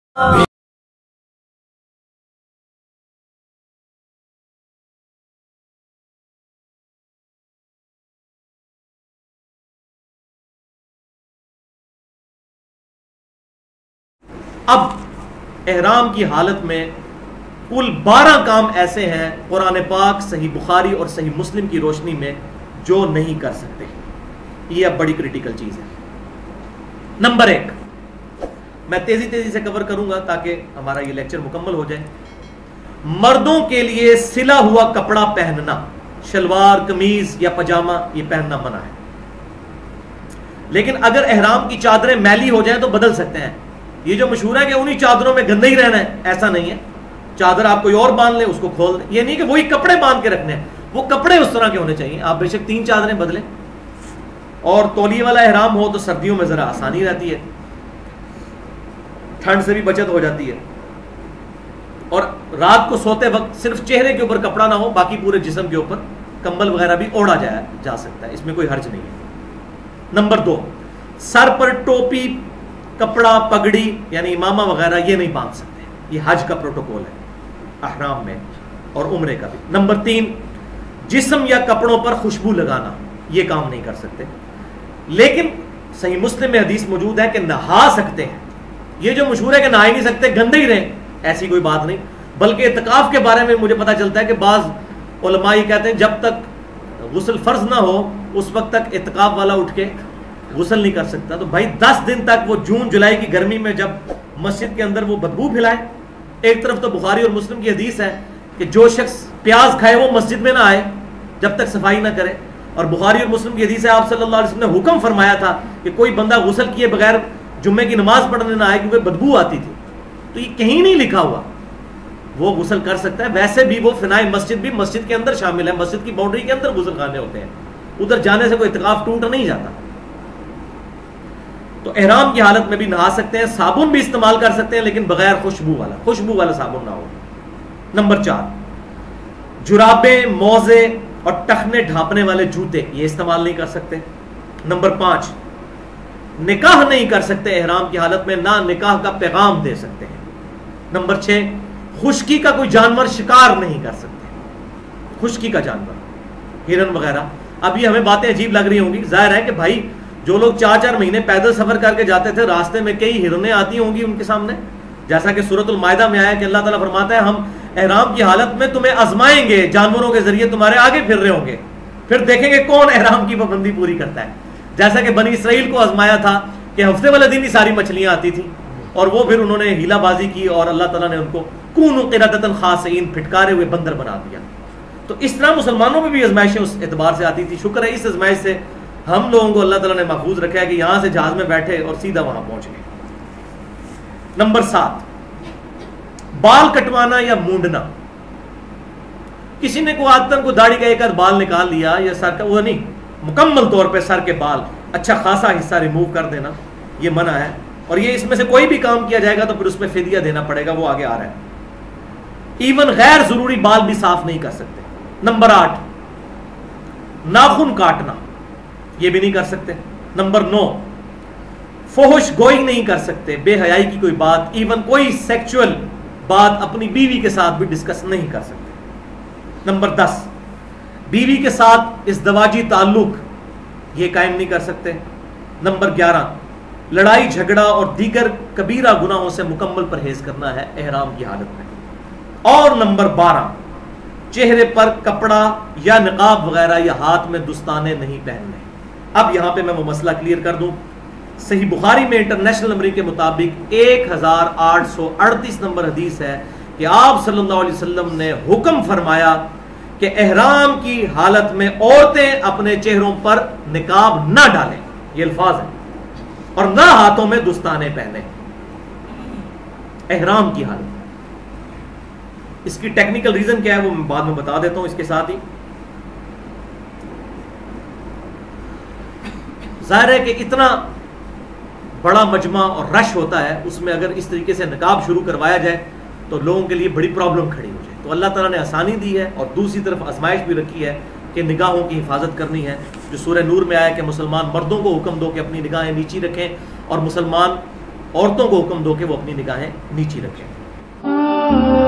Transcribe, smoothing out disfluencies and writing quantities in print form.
اب احرام کی حالت میں کل 12 کام ایسے ہیں قرآن پاک، صحیح بخاری اور صحیح مسلم کی روشنی میں جو نہیں کر سکتے. یہ اب بڑی کریٹیکل چیز ہے. نمبر 1 میں تیزی سے کور کروں گا تاکہ ہمارا یہ لیکچر مکمل ہو جائے. مردوں کے لیے سلا ہوا کپڑا پہننا، شلوار، قمیض یا پاجامہ، یہ پہننا منع ہے. لیکن اگر احرام کی چادریں میلی ہو جائیں تو بدل سکتے ہیں. یہ جو مشہور ہے کہ انہی چادروں میں گندے ہی رہنا ہے، ایسا نہیں ہے. چادر آپ کوئی اور باندھ لیں، اس کو کھول دیں. یہ نہیں کہ وہی کپڑے باندھ کے رکھنے ہیں، وہ کپڑے اس طرح کے ہونے چاہیے. آپ بے شک 3 چادریں بدلیں. اور تولیے والا احرام ہو تو سردیوں میں ذرا آسانی رہتی ہے، ٹھنڈ سے بھی بچت ہو جاتی ہے. اور رات کو سوتے وقت صرف چہرے کے اوپر کپڑا نہ ہو، باقی پورے جسم کے اوپر کمبل وغیرہ بھی اوڑھا جا سکتا ہے، اس میں کوئی حرج نہیں ہے. نمبر 2 سر پر ٹوپی، کپڑا، پگڑی یعنی امامہ وغیرہ یہ نہیں باندھ سکتے. یہ حج کا پروٹوکول ہے احرام میں اور عمرے کا بھی. نمبر 3 جسم یا کپڑوں پر خوشبو لگانا، یہ کام نہیں کر سکتے. لیکن صحیح مسلم میں حدیث موجود ہے کہ نہا سکتے ہیں. یہ جو مشہور ہے کہ نہا ہی نہیں سکتے، گندے ہی رہیں، ایسی کوئی بات نہیں. بلکہ اعتکاف کے بارے میں مجھے پتا چلتا ہے کہ بعض علماء یہ کہتے ہیں جب تک غسل فرض نہ ہو اس وقت تک اعتکاف والا اٹھ کے غسل نہیں کر سکتا. تو بھائی 10 دن تک وہ جون جولائی کی گرمی میں جب مسجد کے اندر وہ بدبو پھیلائے. ایک طرف تو بخاری اور مسلم کی حدیث ہے کہ جو شخص پیاز کھائے وہ مسجد میں نہ آئے جب تک صفائی نہ کرے. اور بخاری اور مسلم کی حدیث ہے آپ صلی اللہ علیہ وسلم نے حکم فرمایا تھا کہ کوئی بندہ غسل کیے بغیر جمعے کی نماز پڑھنے نہ آئے کیونکہ بدبو آتی تھی. تو یہ کہیں نہیں لکھا ہوا، وہ غسل کر سکتا ہے. ویسے بھی وہ فنائے مسجد بھی مسجد کے اندر شامل ہے، مسجد کی باؤنڈری کے اندر غسل خانے ہوتے ہیں، ادھر جانے سے کوئی اعتکاف ٹوٹ نہیں جاتا. تو احرام کی حالت میں بھی نہا سکتے ہیں. صابن بھی استعمال کر سکتے ہیں لیکن بغیر خوشبو والا صابن نہ ہو. نمبر 4 جرابیں، موزے اور ٹخنے ڈھانپنے والے جوتے یہ استعمال نہیں کر سکتے. نمبر 5 نکاح نہیں کر سکتے احرام کی حالت میں، نہ نکاح کا پیغام دے سکتے ہیں. نمبر 6 خشکی کا کوئی جانور شکار نہیں کر سکتے. خشکی کا جانور، ہرن وغیرہ. اب یہ ہمیں باتیں عجیب لگ رہی ہوں گی. ظاہر ہے کہ بھائی جو لوگ 4 مہینے پیدل سفر کر کے جاتے تھے، راستے میں کئی ہرنیں آتی ہوں گی ان کے سامنے، جیسا کہ سورۃ المائدہ میں آیا کہ اللہ تعالیٰ فرماتا ہے ہم احرام کی حالت میں تمہیں آزمائیں گے، جانوروں کے ذریعے تمہارے آگے پھر رہے ہوں گے، پھر دیکھیں گے کون احرام کی پابندی پوری کرتا ہے. جیسا کہ بنی اسرائیل کو آزمایا تھا کہ ہفتے والے دن ہی ساری مچھلیاں آتی تھیں اور وہ پھر انہوں نے ہیلا بازی کی اور اللہ تعالیٰ نے ان کو کونوا قردۃ خاسئین پھٹکارے ہوئے بندر بنا دیا. تو اس طرح مسلمانوں میں بھی آزمائشیں اس اعتبار سے آتی تھی. شکر ہے اس آزمائش سے ہم لوگوں کو اللہ تعالیٰ نے محفوظ رکھا ہے کہ یہاں سے جہاز میں بیٹھے اور سیدھا وہاں پہنچ گئے. نمبر 7 بال کٹوانا یا مونڈنا. کسی نے کو داڑھی کا ایک آدھ بال نکال لیا یا سر کا، وہ نہیں، مکمل طور پہ سر کے بال اچھا خاصا حصہ ریموو کر دینا یہ منع ہے. اور یہ اس میں سے کوئی بھی کام کیا جائے گا تو پھر اس میں فدیہ دینا پڑے گا، وہ آگے آ رہا ہے. ایون غیر ضروری بال بھی صاف نہیں کر سکتے. نمبر 8 ناخن کاٹنا، یہ بھی نہیں کر سکتے. نمبر 9 فحش گوئی نہیں کر سکتے، بے حیائی کی کوئی بات، ایون کوئی سیکچول بات اپنی بیوی کے ساتھ بھی ڈسکس نہیں کر سکتے. نمبر 10 بیوی کے ساتھ ازدواجی تعلق یہ قائم نہیں کر سکتے. نمبر 11 لڑائی جھگڑا اور دیگر کبیرہ گناہوں سے مکمل پرہیز کرنا ہے احرام کی حالت میں. اور نمبر 12 چہرے پر کپڑا یا نقاب وغیرہ یا ہاتھ میں دستانے نہیں پہننے. اب یہاں پہ میں وہ مسئلہ کلیئر کر دوں. صحیح بخاری میں انٹرنیشنل نمبر کے مطابق 1838 نمبر حدیث ہے کہ آپ صلی اللہ علیہ وسلم نے حکم فرمایا کہ احرام کی حالت میں عورتیں اپنے چہروں پر نقاب نہ ڈالیں، یہ الفاظ ہیں، اور نہ ہاتھوں میں دستانے پہنیں احرام کی حالت. اس کی ٹیکنیکل ریزن کیا ہے وہ میں بعد میں بتا دیتا ہوں. اس کے ساتھ ہی ظاہر ہے کہ اتنا بڑا مجمع اور رش ہوتا ہے، اس میں اگر اس طریقے سے نقاب شروع کروایا جائے تو لوگوں کے لیے بڑی پرابلم کھڑی ہو جائے. تو اللہ تعالیٰ نے آسانی دی ہے اور دوسری طرف آزمائش بھی رکھی ہے کہ نگاہوں کی حفاظت کرنی ہے. جو سورہ نور میں آیا کہ مسلمان مردوں کو حکم دو کہ اپنی نگاہیں نیچی رکھیں اور مسلمان عورتوں کو حکم دو کہ وہ اپنی نگاہیں نیچی رکھیں.